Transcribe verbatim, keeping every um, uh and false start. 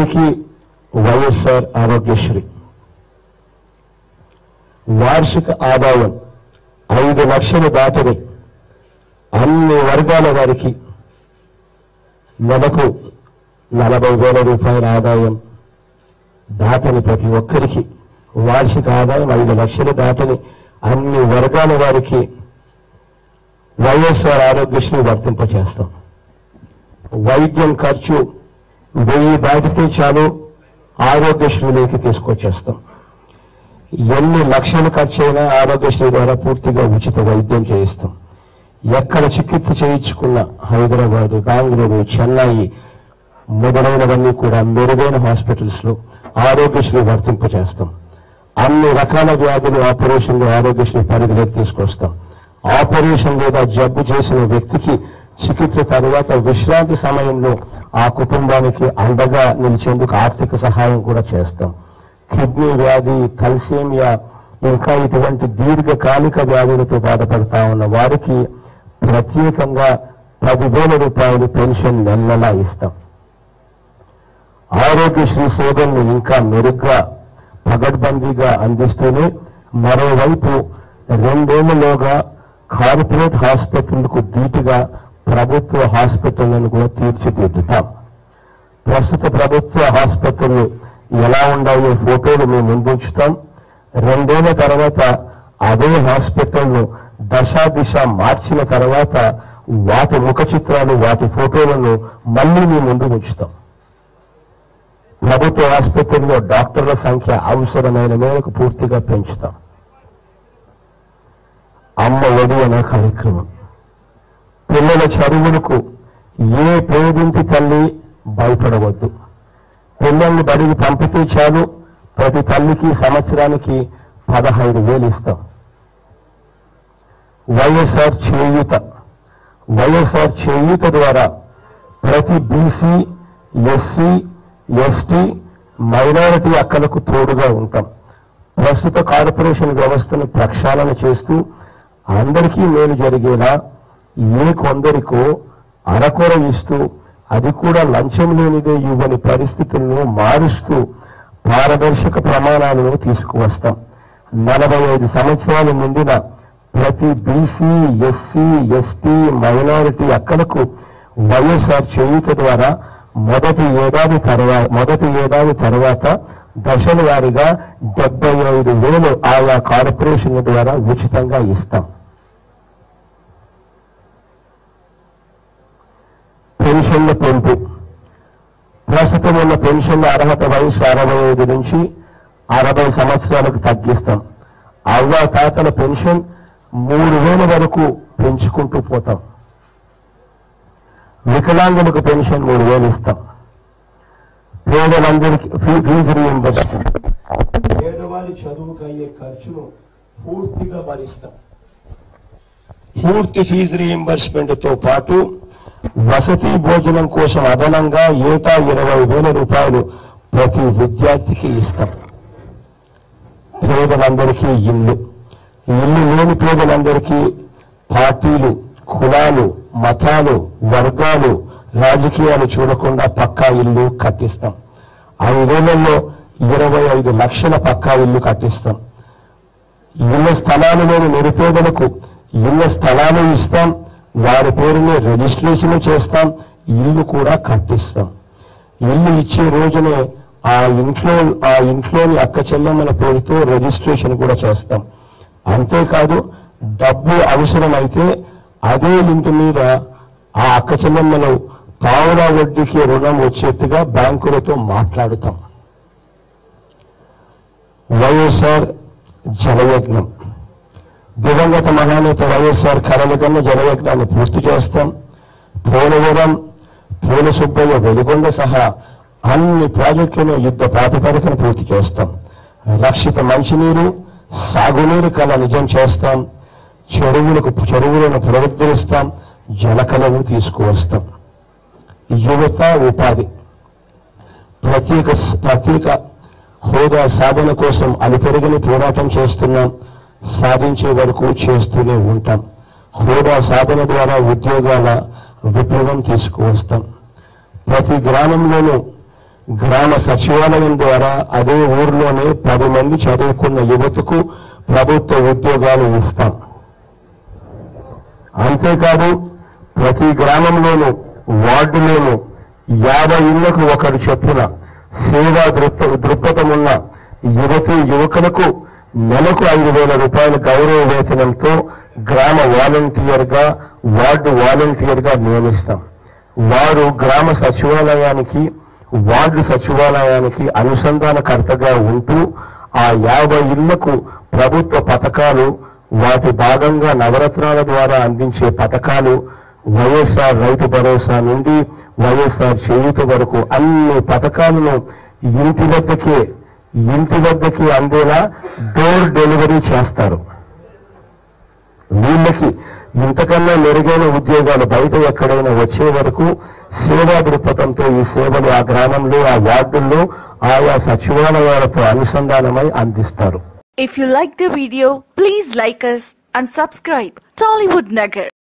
అందరికీ వైఎస్ఆర్ ఆరోగ్యశ్రీ వార్షిక ఆదాయం ఐదు లక్షలు దాటని అన్ని వర్గాల వారికి నెలకు నలభై వేల రూపాయల ఆదాయం దాటని ప్రతి ఒక్కరికి వార్షిక ఆదాయం ఐదు లక్షలు దాటని అన్ని వర్గాల వారికి వైఎస్ఆర్ ఆరోగ్యశ్రీ వర్తింపచేస్తాం. వైద్యం ఖర్చు వెయ్యి దాటితే చాలు ఆరోగ్యశ్రీలోకి తీసుకొచ్చేస్తాం. ఎన్ని లక్షలు ఖర్చు అయినా ఆరోగ్యశ్రీ ద్వారా పూర్తిగా ఉచిత వైద్యం చేయిస్తాం. ఎక్కడ చికిత్స చేయించుకున్న హైదరాబాదు, బెంగళూరు, చెన్నై మొదలైనవన్నీ కూడా మెరుగైన హాస్పిటల్స్ లో ఆరోగ్యశ్రీ వర్తింపచేస్తాం. అన్ని రకాల వ్యాధులు ఆపరేషన్లు ఆరోగ్యశ్రీ పరిధిలోకి తీసుకొస్తాం. ఆపరేషన్ లేదా జబ్బు చేసిన వ్యక్తికి చికిత్స తర్వాత విశ్రాంతి సమయంలో ఆ కుటుంబానికి అండగా నిలిచేందుకు ఆర్థిక సహాయం కూడా చేస్తాం. కిడ్నీ వ్యాధి, తలసేమియా ఇంకా ఇటువంటి దీర్ఘకాలిక వ్యాధులతో బాధపడతా ఉన్న వారికి ప్రత్యేకంగా పదివేల రూపాయలు పెన్షన్ నెలలా ఇస్తాం. ఆరోగ్యశ్రీ సేవలను ఇంకా మెరుగ్గా పగడ్బందీగా అందిస్తూనే మరోవైపు రెండేళ్లలోగా కార్పొరేట్ హాస్పిటళ్లకు ధీటుగా ప్రభుత్వ హాస్పిటళ్లను కూడా తీర్చిదిద్దుతాం. ప్రస్తుత ప్రభుత్వ హాస్పిటళ్లు ఎలా ఉండాయో ఫోటోలు మేము ముందుంచుతాం. రెండేళ్ల తర్వాత అదే హాస్పిటల్ను దశా దిశ మార్చిన తర్వాత వాటి ముఖ చిత్రాలు, వాటి ఫోటోలను మళ్లీ మేము ముందు ఉంచుతాం. ప్రభుత్వ ఆసుపత్రుల్లో డాక్టర్ల సంఖ్య అవసరమైన మేరకు పూర్తిగా పెంచుతాం. అమ్మ ఒడి అనే కార్యక్రమం పిల్లల చదువులకు ఏ పేదింటి తల్లి భయపడవద్దు. పిల్లల్ని బడికి పంపితే చాలు ప్రతి తల్లికి సంవత్సరానికి పదహైదు వేలు ఇస్తాం. వైఎస్ఆర్ చేయూత వైఎస్ఆర్ చేయూత ద్వారా ప్రతి బీసీ, ఎస్సీ, ఎస్టీ, మైనారిటీ అక్కలకు తోడుగా ఉంటాం. ప్రస్తుత కార్పొరేషన్ వ్యవస్థను ప్రక్షాళన చేస్తూ అందరికీ మేలు జరిగేలా ఏ కొందరికో అరకొర ఇస్తూ అది కూడా లంచం లేనిదే ఇవ్వని పరిస్థితులను మారుస్తూ పారదర్శక ప్రమాణాలను తీసుకువస్తాం. నలభై ఐదు సంవత్సరాలు నిండిన ప్రతి బీసీ, ఎస్సీ, ఎస్టీ, మైనారిటీ అక్కలకు వైఎస్ఆర్ చేయూత ద్వారా మొదటి ఏడాది తర్వాత మొదటి ఏడాది తర్వాత దశల వారీగా డెబ్బై ఐదు వేలు ఆయా కార్పొరేషన్ల ద్వారా ఉచితంగా ఇస్తాం. పెన్షన్ల పెంపు ప్రస్తుతం ఉన్న పెన్షన్ల అర్హత వయసు అరవై ఐదు నుంచి అరవై సంవత్సరాలకు తగ్గిస్తాం. అవ్వ తాతల పెన్షన్ మూడు వేల వరకు పెంచుకుంటూ పోతాం. వికలాంగులకు పెన్షన్ మూడు వేలు ఇస్తాం. పేదలందరికీ ఫీజు రీయింబర్స్మెంట్ పేదవారి చదువుకు అయ్యే ఖర్చును పూర్తిగా భరిస్తాం. పూర్తి ఫీజు రీయింబర్స్మెంట్ తో పాటు వసతి భోజనం కోసం అదనంగా ఏటా ఇరవై వేల రూపాయలు ప్రతి విద్యార్థికి ఇస్తాం. పేదలందరికీ ఇల్లు ఇల్లు లేని పేదలందరికీ పార్టీలు, కులాలు, మతాలు, వర్గాలు, రాజకీయాలు చూడకుండా పక్కా ఇల్లు కట్టిస్తాం. ఐదేళ్లలో ఇరవై ఐదు లక్షల పక్కా ఇల్లు కట్టిస్తాం. ఇళ్ల స్థలాలు లేని నిరుపేదలకు ఇళ్ల స్థలాలు ఇస్తాం. వారి పేరునే రిజిస్ట్రేషన్ చేస్తాం. ఇల్లు కూడా కట్టిస్తాం. ఇల్లు ఇచ్చే రోజునే ఆ ఇంట్లో ఆ ఇంట్లోని అక్క చెల్లెమ్మల పేరుతో రిజిస్ట్రేషన్ కూడా చేస్తాం. అంతేకాదు డబ్బు అవసరమైతే అదే ఇంటి మీద ఆ అక్క చెల్లెమ్మలు పావులా వడ్డీకి రుణం వచ్చేట్టుగా బ్యాంకులతో మాట్లాడుతాం. వైఎస్ఆర్ జలయజ్ఞం దివంగత మహానేత వైఎస్ఆర్ కలలుగన్న జలయజ్ఞాన్ని పూర్తి చేస్తాం. పోలవరం, పూల సుబ్బయ్య, వెలుగొండ సహా అన్ని ప్రాజెక్టులను యుద్ధ ప్రాతిపదికన పూర్తి చేస్తాం. రక్షిత మంచినీరు, సాగునీరు కళ నిజం చేస్తాం. చెరువులకు చెరువులను పునరుద్ధరిస్తాం. జలకళను తీసుకువస్తాం. యువత ఉపాధి ప్రత్యేక ప్రత్యేక హోదా సాధన కోసం అలుపెరగని పోరాటం చేస్తున్నాం. సాధించే వరకు చేస్తూనే ఉంటాం. హోదా సాధన ద్వారా ఉద్యోగాల విప్లవం తీసుకువస్తాం. ప్రతి గ్రామంలోనూ గ్రామ సచివాలయం ద్వారా అదే ఊర్లోనే పది మంది చదువుకున్న యువతకు ప్రభుత్వ ఉద్యోగాలు ఇస్తాం. అంతేకాదు ప్రతి గ్రామంలోనూ వార్డులోనూ యాభై ఇళ్లకు ఒకరు చొప్పున సేవా దృక్ప దృక్పథమున్న యువతి యువకులకు నెలకు ఐదు వేల రూపాయల గౌరవ వేతనంతో గ్రామ వాలంటీర్ గా వార్డు వాలంటీర్ గా నియమిస్తాం. వారు గ్రామ సచివాలయానికి వార్డు సచివాలయానికి అనుసంధానకర్తగా ఉంటూ ఆ యాభై ఇళ్లకు ప్రభుత్వ పథకాలు, వాటి భాగంగా నవరత్నాల ద్వారా అందించే పథకాలు, వైఎస్ఆర్ రైతు భరోసా నుండి వైఎస్ఆర్ చేయూత వరకు అన్ని పథకాలను ఇంటి వద్దకే ఇంటి వద్దకి అందేలా డోర్ డెలివరీ చేస్తారు. వీళ్ళకి ఇంతకన్నా మెరుగైన ఉద్యోగాలు బయట ఎక్కడైనా వచ్చే వరకు సేవా దృక్పథంతో ఈ సేవలు ఆ గ్రామంలో, ఆ వార్డుల్లో ఆయా సచివాలయాలతో అనుసంధానమై అందిస్తారు. If you like the video, please like us and subscribe Tollywood Nagar.